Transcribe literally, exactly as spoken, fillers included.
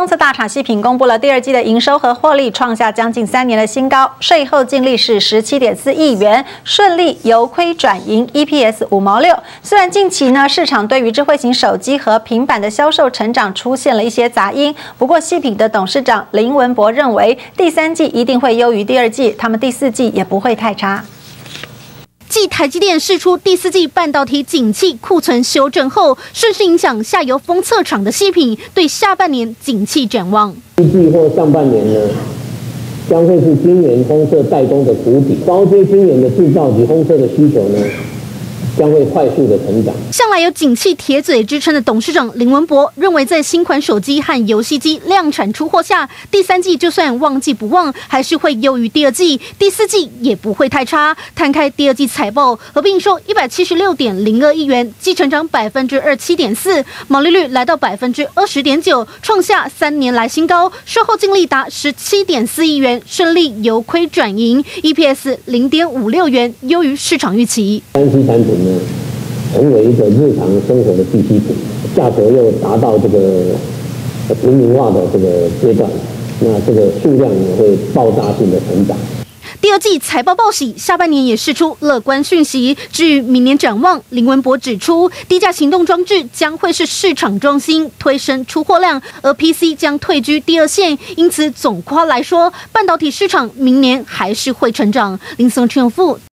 封测大厂细品公布了第二季的营收和获利创下将近三年的新高，税后净利是十七点四亿元，顺利由亏转盈 ，E P S 五毛六。虽然近期呢市场对于智慧型手机和平板的销售成长出现了一些杂音，不过细品的董事长林文博认为，第三季一定会优于第二季，他们第四季也不会太差。 继台积电释出第四季半导体景气库存修正后，顺势影响下游封测厂的细品对下半年景气展望。 预计或上半年呢，将会是晶圆封测代工的谷底，高阶晶圆的制造及封测的需求呢，将会快速的成长。 向来有景气铁嘴支撑的董事长林文博认为，在新款手机和游戏机量产出货下，第三季就算旺季不旺，还是会优于第二季，第四季也不会太差。摊开第二季财报，合并收一百七十六点零二亿元，季成长百分之二七点四，毛利率来到百分之二十点九，创下三年来新高。税后净利达十七点四亿元，顺利由亏转盈 ，E P S 零点五六元，优于市场预期。 三 C 产品呢，成为一个日常生活的必需品，价格又达到这个平民化的这个阶段，那这个数量也会爆炸性的成长。 第二季财报报喜，下半年也释出乐观讯息。至于明年展望，林文博指出，低价行动装置将会是市场重心，推升出货量，而 P C 将退居第二线。因此，总括来说，半导体市场明年还是会成长。林松春富。